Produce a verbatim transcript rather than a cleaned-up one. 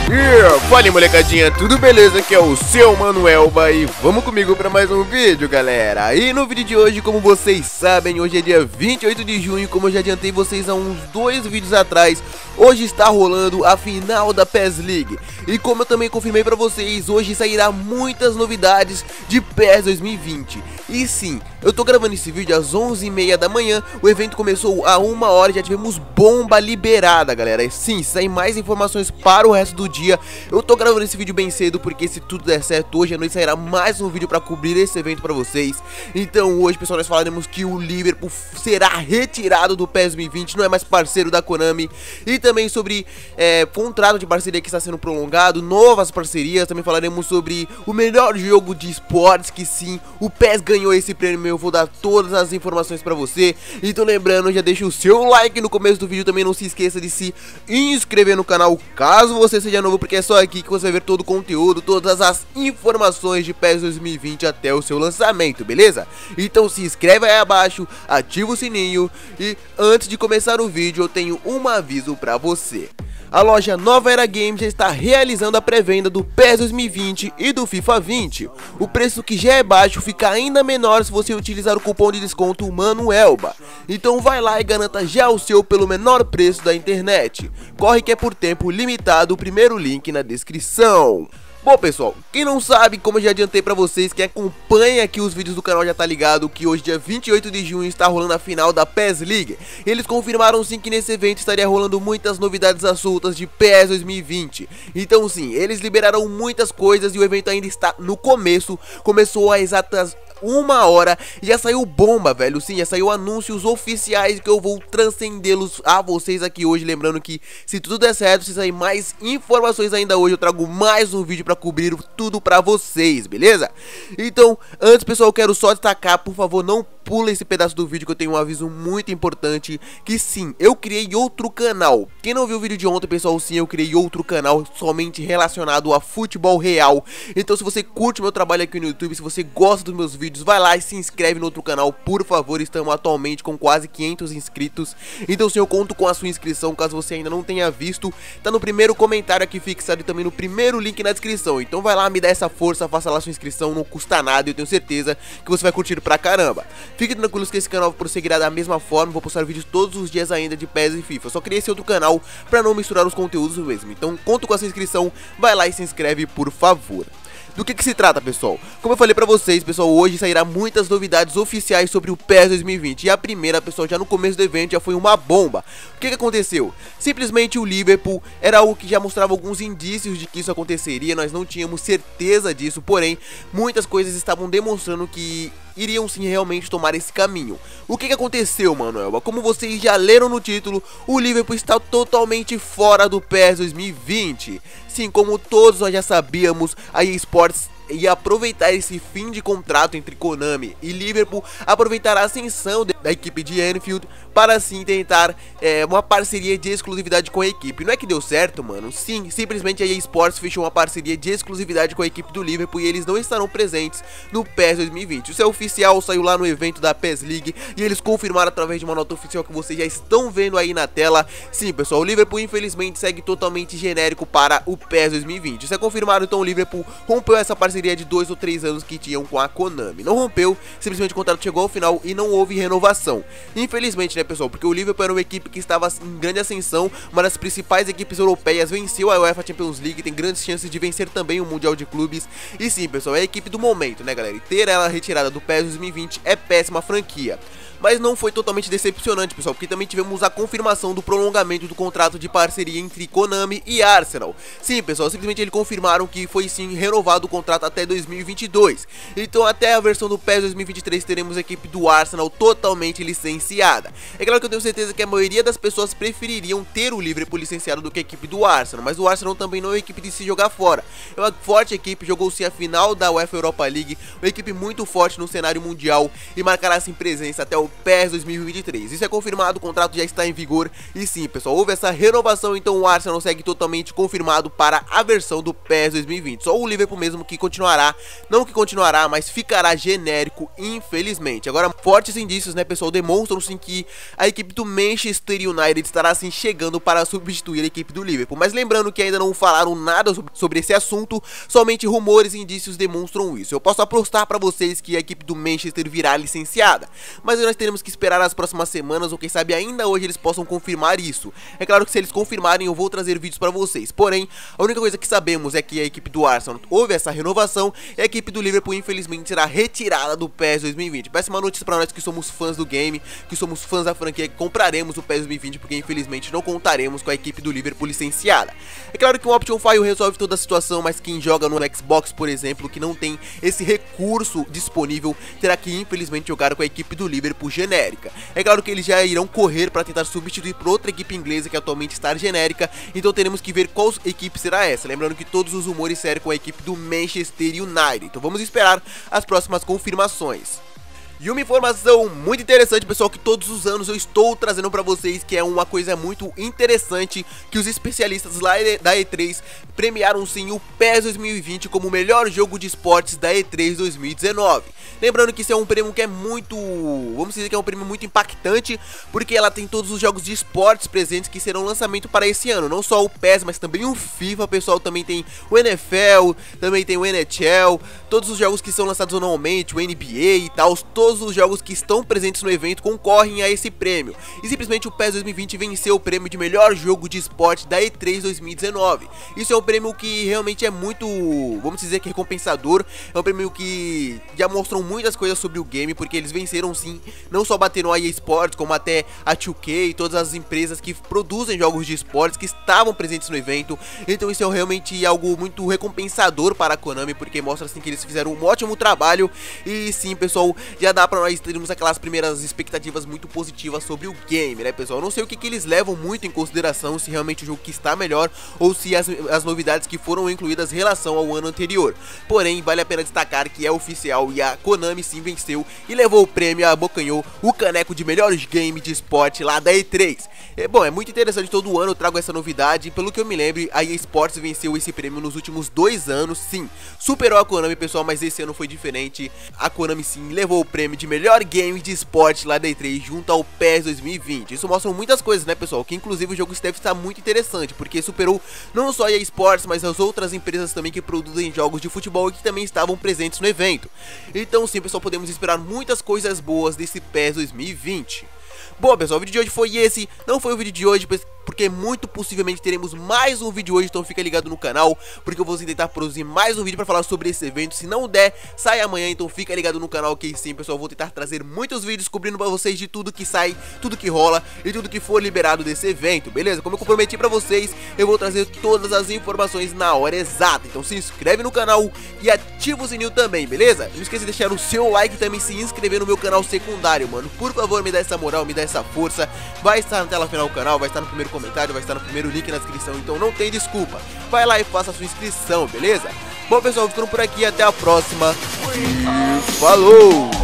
Yeah, fala molecadinha, tudo beleza? Aqui é o seu Manuelba e vamos comigo para mais um vídeo, galera. E no vídeo de hoje, como vocês sabem, hoje é dia vinte e oito de junho, como eu já adiantei vocês há uns dois vídeos atrás, hoje está rolando a final da P E S League. E como eu também confirmei para vocês, hoje sairá muitas novidades de P E S dois mil e vinte. E sim, eu tô gravando esse vídeo às onze e meia da manhã, o evento começou a uma hora e já tivemos bomba liberada, galera. E sim, saem mais informações para o resto do dia. Eu tô gravando esse vídeo bem cedo porque se tudo der certo, hoje à noite sairá mais um vídeo para cobrir esse evento para vocês. Então hoje, pessoal, nós falaremos que o Liverpool será retirado do P E S dois mil e vinte, não é mais parceiro da Konami. E também sobre é, contrato de parceria que está sendo prolongado, novas parcerias. Também falaremos sobre o melhor jogo de esportes, que sim, o P E S ganhou esse prêmio. Eu vou dar todas as informações pra você. Então lembrando, já deixa o seu like no começo do vídeo. Também não se esqueça de se inscrever no canal caso você seja novo, porque é só aqui que você vai ver todo o conteúdo, todas as informações de P E S dois mil e vinte até o seu lançamento, beleza? Então se inscreve aí abaixo, ativa o sininho. E antes de começar o vídeo, eu tenho um aviso pra você. A loja Nova Era Games já está realizando a pré-venda do P E S dois mil e vinte e do FIFA vinte. O preço, que já é baixo, fica ainda menor se você utilizar o cupom de desconto Manuelba. Então vai lá e garanta já o seu pelo menor preço da internet. Corre que é por tempo limitado, o primeiro link na descrição. Bom, pessoal, quem não sabe, como eu já adiantei pra vocês, quem acompanha aqui os vídeos do canal já tá ligado que hoje, dia vinte e oito de junho, está rolando a final da P E S League. Eles confirmaram sim que nesse evento estaria rolando muitas novidades assoltas de P E S dois mil e vinte. Então sim, eles liberaram muitas coisas e o evento ainda está no começo. Começou a exatas uma hora e já saiu bomba, velho. Sim, já saiu anúncios oficiais que eu vou transcendê-los a vocês aqui hoje. Lembrando que se tudo der certo, se sair mais informações ainda hoje, eu trago mais um vídeo pra cobrir tudo pra vocês, beleza? Então, antes, pessoal, eu quero só destacar, por favor, não pula esse pedaço do vídeo que eu tenho um aviso muito importante. Que sim, eu criei outro canal. Quem não viu o vídeo de ontem, pessoal, sim, eu criei outro canal somente relacionado a futebol real. Então se você curte o meu trabalho aqui no YouTube, se você gosta dos meus vídeos, vai lá e se inscreve no outro canal, por favor. Estamos atualmente com quase quinhentos inscritos. Então sim, eu conto com a sua inscrição, caso você ainda não tenha visto. Tá no primeiro comentário aqui fixado e também no primeiro link na descrição. Então vai lá, me dá essa força, faça lá sua inscrição, não custa nada e eu tenho certeza que você vai curtir pra caramba. Fiquem tranquilos que esse canal prosseguirá da mesma forma, vou postar vídeos todos os dias ainda de P E S e FIFA. Eu só criei esse outro canal pra não misturar os conteúdos mesmo. Então conto com a sua inscrição, vai lá e se inscreve, por favor. Do que que se trata, pessoal? Como eu falei pra vocês, pessoal, hoje sairá muitas novidades oficiais sobre o P E S dois mil e vinte. E a primeira, pessoal, já no começo do evento já foi uma bomba. O que que aconteceu? Simplesmente o Liverpool era algo que já mostrava alguns indícios de que isso aconteceria. Nós não tínhamos certeza disso, porém, muitas coisas estavam demonstrando que iriam sim realmente tomar esse caminho. O que que aconteceu, Manuelba? Como vocês já leram no título, o Liverpool está totalmente fora do P E S dois mil e vinte. Sim, como todos nós já sabíamos, a E A Sports ia aproveitar esse fim de contrato entre Konami e Liverpool, aproveitar a ascensão da equipe de Anfield para assim tentar é, uma parceria de exclusividade com a equipe. Não é que deu certo, mano? Sim, simplesmente a E A Sports fechou uma parceria de exclusividade com a equipe do Liverpool e eles não estarão presentes no P E S dois mil e vinte. Isso é oficial, saiu lá no evento da P E S League e eles confirmaram através de uma nota oficial que vocês já estão vendo aí na tela. Sim, pessoal, o Liverpool infelizmente segue totalmente genérico para o P E S dois mil e vinte. Isso é confirmado, então o Liverpool rompeu essa parceria de dois ou três anos que tinham com a Konami. Não rompeu, simplesmente o contrato chegou ao final e não houve renovação. Infelizmente, né, pessoal, porque o Liverpool era uma equipe que estava em grande ascensão, uma das principais equipes europeias, venceu a UEFA Champions League, tem grandes chances de vencer também o Mundial de Clubes. E sim, pessoal, é a equipe do momento, né, galera? E ter ela retirada do P E S dois mil e vinte é péssima franquia. Mas não foi totalmente decepcionante, pessoal, porque também tivemos a confirmação do prolongamento do contrato de parceria entre Konami e Arsenal. Sim, pessoal, simplesmente eles confirmaram que foi sim renovado o contrato até dois mil e vinte e dois. Então até a versão do P E S dois mil e vinte e três teremos a equipe do Arsenal totalmente licenciada. É claro que eu tenho certeza que a maioria das pessoas prefeririam ter o Liverpool licenciado do que a equipe do Arsenal, mas o Arsenal também não é uma equipe de se jogar fora. É uma forte equipe, jogou-se a final da UEFA Europa League, uma equipe muito forte no cenário mundial e marcará assim presença até o P E S dois mil e vinte e três. Isso é confirmado, o contrato já está em vigor e sim, pessoal, houve essa renovação, então o Arsenal segue totalmente confirmado para a versão do P E S dois mil e vinte. Só o Liverpool mesmo que continuará, não que continuará, mas ficará genérico, infelizmente. Agora, fortes indícios, né, pessoal, demonstram sim que a equipe do Manchester United estará assim chegando para substituir a equipe do Liverpool. Mas lembrando que ainda não falaram nada sobre esse assunto, somente rumores e indícios demonstram isso. Eu posso apostar para vocês que a equipe do Manchester virá licenciada, mas nós teremos que esperar as próximas semanas, ou quem sabe ainda hoje eles possam confirmar isso. É claro que se eles confirmarem eu vou trazer vídeos para vocês, porém a única coisa que sabemos é que a equipe do Arsenal houve essa renovação e a equipe do Liverpool infelizmente será retirada do P E S dois mil e vinte. Péssima notícia para nós que somos fãs do game, que somos fãs da franquia, que compraremos o P E S dois mil e vinte, porque infelizmente não contaremos com a equipe do Liverpool licenciada. É claro que o Option File resolve toda a situação, mas quem joga no Xbox, por exemplo, que não tem esse recurso disponível, terá que infelizmente jogar com a equipe do Liverpool genérica. É claro que eles já irão correr para tentar substituir por outra equipe inglesa que atualmente está genérica, então teremos que ver qual equipe será essa. Lembrando que todos os rumores cercam a equipe do Manchester United, então vamos esperar as próximas confirmações. E uma informação muito interessante, pessoal, que todos os anos eu estou trazendo pra vocês, que é uma coisa muito interessante, que os especialistas lá da E três premiaram sim o P E S dois mil e vinte como o melhor jogo de esportes da E três dois mil e dezenove. Lembrando que isso é um prêmio que é muito, vamos dizer que é um prêmio muito impactante, porque ela tem todos os jogos de esportes presentes que serão lançamento para esse ano. Não só o P E S, mas também o FIFA, pessoal, também tem o N F L, também tem o N H L, todos os jogos que são lançados anualmente, o N B A e tal, todos Todos os jogos que estão presentes no evento concorrem a esse prêmio. E simplesmente o P E S dois mil e vinte venceu o prêmio de melhor jogo de esporte da E três dois mil e dezenove. Isso é um prêmio que realmente é muito, vamos dizer que recompensador. É um prêmio que já mostram muitas coisas sobre o game, porque eles venceram sim, não só bateram a E A Sports, como até a dois K e todas as empresas que produzem jogos de esportes que estavam presentes no evento. Então isso é realmente algo muito recompensador para a Konami, porque mostra assim que eles fizeram um ótimo trabalho. E sim, pessoal, já dá pra nós termos aquelas primeiras expectativas muito positivas sobre o game, né, pessoal? Eu não sei o que, que eles levam muito em consideração, se realmente o jogo que está melhor ou se as, as novidades que foram incluídas em relação ao ano anterior. Porém, vale a pena destacar que é oficial e a Konami sim venceu e levou o prêmio, abocanhou o caneco de melhor game de esporte lá da E três. É, bom, é muito interessante, todo ano eu trago essa novidade. Pelo que eu me lembro, a E A Sports venceu esse prêmio nos últimos dois anos, sim. Superou a Konami, pessoal, mas esse ano foi diferente. A Konami sim levou o prêmio de melhor game de esporte lá da E três junto ao P E S dois mil e vinte. Isso mostra muitas coisas, né, pessoal? Que inclusive o jogo deve estar muito interessante, porque superou não só a E A Sports, mas as outras empresas também que produzem jogos de futebol e que também estavam presentes no evento. Então sim, pessoal, podemos esperar muitas coisas boas desse P E S dois mil e vinte. Bom, pessoal, o vídeo de hoje foi esse. Não foi o vídeo de hoje, porque muito possivelmente teremos mais um vídeo hoje, então fica ligado no canal, porque eu vou tentar produzir mais um vídeo pra falar sobre esse evento. Se não der, sai amanhã, então fica ligado no canal, que sim, pessoal, eu vou tentar trazer muitos vídeos cobrindo pra vocês de tudo que sai, tudo que rola e tudo que for liberado desse evento, beleza? Como eu comprometi pra vocês, eu vou trazer todas as informações na hora exata, então se inscreve no canal e ativa o sininho também, beleza? Não esqueça de deixar o seu like e também se inscrever no meu canal secundário, mano. Por favor, me dá essa moral, me dá essa força. Vai estar na tela final do canal, vai estar no primeiro comentário, vai estar no primeiro link na descrição, então não tem desculpa. Vai lá e faça a sua inscrição, beleza? Bom, pessoal, ficando por aqui, até a próxima e falou!